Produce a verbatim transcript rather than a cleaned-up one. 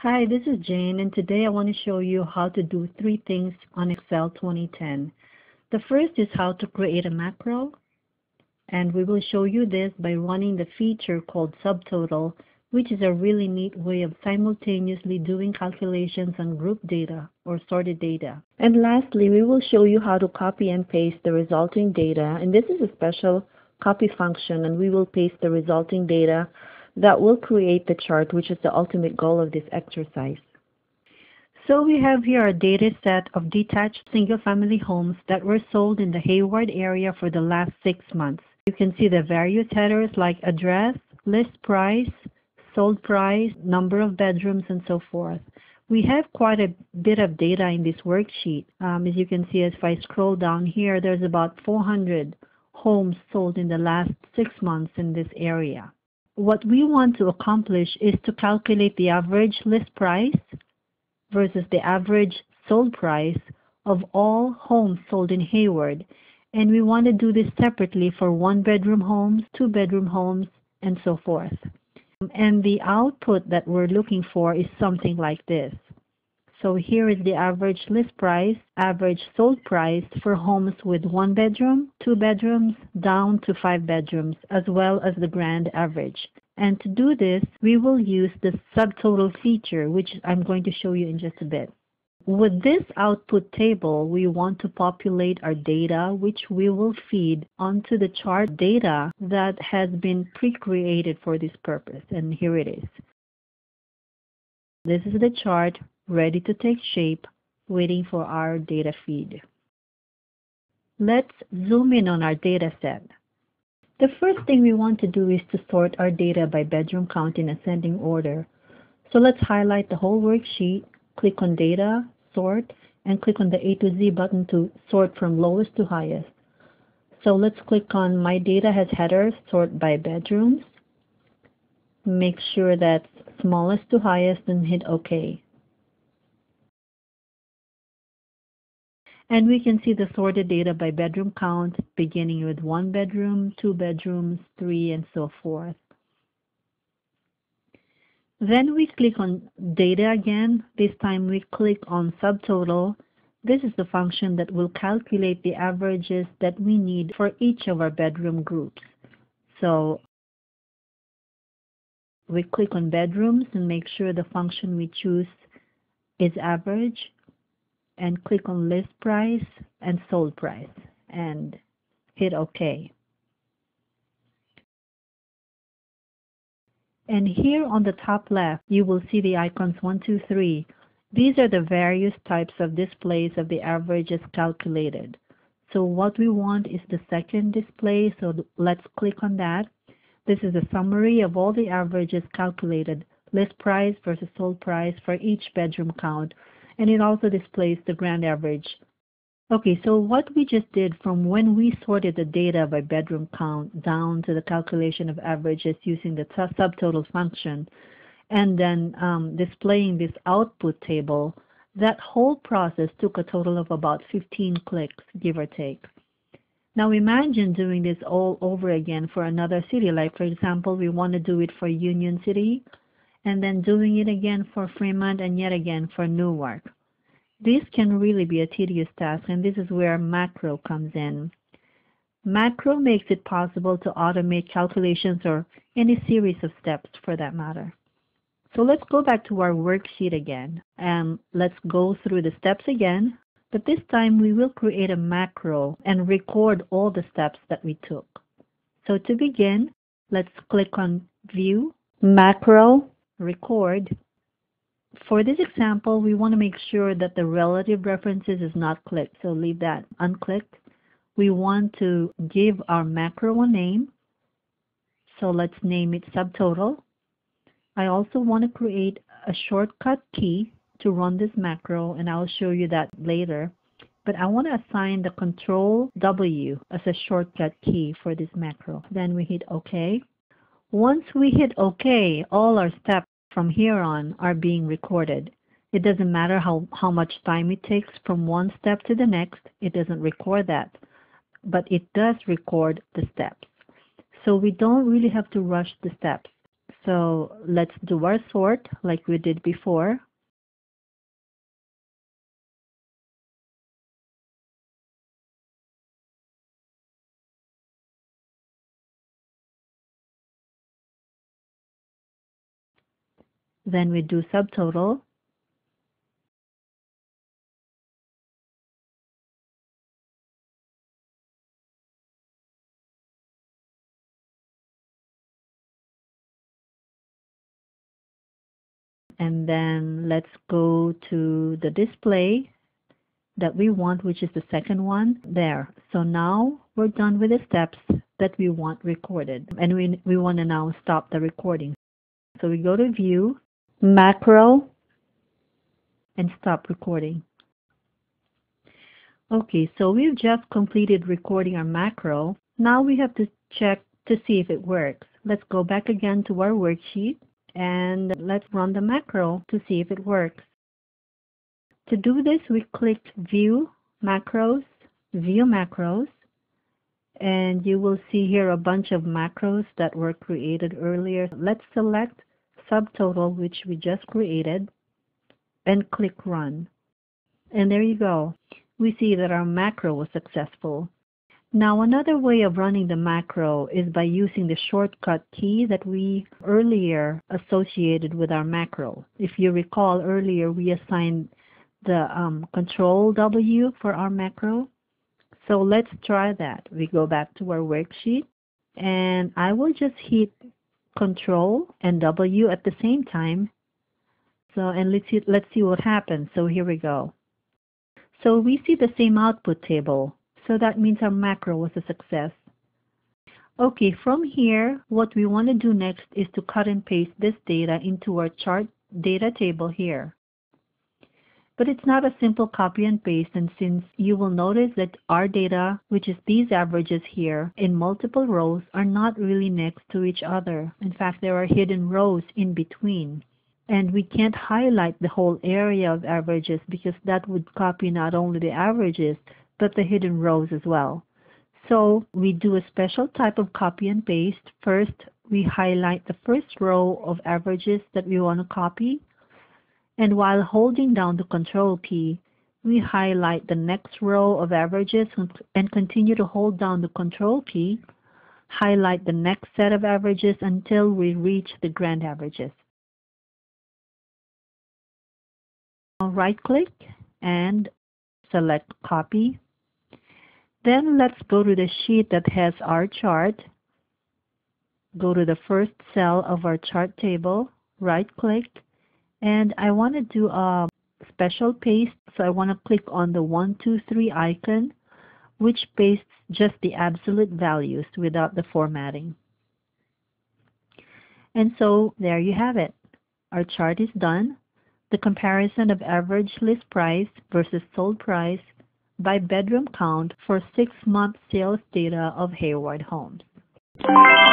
Hi, this is Jane, and today I want to show you how to do three things on Excel twenty ten. The first is how to create a macro, and we will show you this by running the feature called Subtotal, which is a really neat way of simultaneously doing calculations on group data or sorted data. And lastly, we will show you how to copy and paste the resulting data, and this is a special copy function, and we will paste the resulting data that will create the chart, which is the ultimate goal of this exercise. So we have here a data set of detached single-family homes that were sold in the Hayward area for the last six months. You can see the various headers like address, list price, sold price, number of bedrooms, and so forth. We have quite a bit of data in this worksheet. Um, as you can see, if I scroll down here, there's about four hundred homes sold in the last six months in this area. What we want to accomplish is to calculate the average list price versus the average sold price of all homes sold in Hayward. And we want to do this separately for one-bedroom homes, two-bedroom homes, and so forth. And the output that we're looking for is something like this. So here is the average list price, average sold price for homes with one bedroom, two bedrooms, down to five bedrooms, as well as the grand average. And to do this, we will use the subtotal feature, which I'm going to show you in just a bit. With this output table, we want to populate our data, which we will feed onto the chart data that has been pre-created for this purpose. And here it is. This is the chart ready to take shape, waiting for our data feed. Let's zoom in on our data set. The first thing we want to do is to sort our data by bedroom count in ascending order. So let's highlight the whole worksheet, click on Data, Sort, and click on the A to Z button to sort from lowest to highest. So let's click on My Data has Headers, Sort by Bedrooms. Make sure that's smallest to highest and hit OK. And we can see the sorted data by bedroom count, beginning with one bedroom, two bedrooms, three, and so forth. Then we click on Data again. This time we click on Subtotal. This is the function that will calculate the averages that we need for each of our bedroom groups. So we click on Bedrooms and make sure the function we choose is average, and click on list price and sold price and hit OK. And here on the top left, you will see the icons one, two, three. These are the various types of displays of the averages calculated. So what we want is the second display, so let's click on that. This is a summary of all the averages calculated, list price versus sold price for each bedroom count. And it also displays the grand average. Okay, so what we just did from when we sorted the data by bedroom count down to the calculation of averages using the subtotal function, and then um, displaying this output table, that whole process took a total of about fifteen clicks, give or take. Now imagine doing this all over again for another city. Like, for example, we want to do it for Union City, and then doing it again for Fremont and yet again for Newark. This can really be a tedious task, and this is where macro comes in. Macro makes it possible to automate calculations or any series of steps for that matter. So let's go back to our worksheet again, and let's go through the steps again, but this time we will create a macro and record all the steps that we took. So to begin, let's click on View, Macro, Record. For this example, we want to make sure that the relative references is not clicked, so leave that unclicked. We want to give our macro a name, so let's name it Subtotal. I also want to create a shortcut key to run this macro, and I'll show you that later. But I want to assign the Control W as a shortcut key for this macro. Then we hit OK. Once we hit OK, all our steps from here on are being recorded. It doesn't matter how, how much time it takes from one step to the next. It doesn't record that, but it does record the steps. So we don't really have to rush the steps. So let's do our sort like we did before. Then we do subtotal. And then let's go to the display that we want, which is the second one there. So now we're done with the steps that we want recorded. And we, we want to now stop the recording. So we go to View, Macro, and Stop Recording. Okay, so we've just completed recording our macro. Now we have to check to see if it works. Let's go back again to our worksheet and let's run the macro to see if it works. To do this, we click View Macros, View Macros, and you will see here a bunch of macros that were created earlier. Let's select Subtotal, which we just created, and click Run. And there you go. We see that our macro was successful. Now another way of running the macro is by using the shortcut key that we earlier associated with our macro. If you recall earlier, we assigned the um, Control W for our macro. So let's try that. We go back to our worksheet and I will just hit Control and W at the same time. So and let's see, let's see what happens. So here we go. So we see the same output table. So that means our macro was a success. Okay, from here, what we want to do next is to cut and paste this data into our chart data table here. But it's not a simple copy and paste, and since you will notice that our data, which is these averages here, in multiple rows are not really next to each other. In fact, there are hidden rows in between. And we can't highlight the whole area of averages because that would copy not only the averages, but the hidden rows as well. So we do a special type of copy and paste. First, we highlight the first row of averages that we want to copy. And while holding down the Control key, we highlight the next row of averages and continue to hold down the Control key, highlight the next set of averages until we reach the grand averages. Now right-click and select Copy. Then let's go to the sheet that has our chart. Go to the first cell of our chart table, right-click, and I want to do a special paste. So I want to click on the one, two, three icon, which pastes just the absolute values without the formatting. And so there you have it. Our chart is done. The comparison of average list price versus sold price by bedroom count for six-month sales data of Hayward Homes.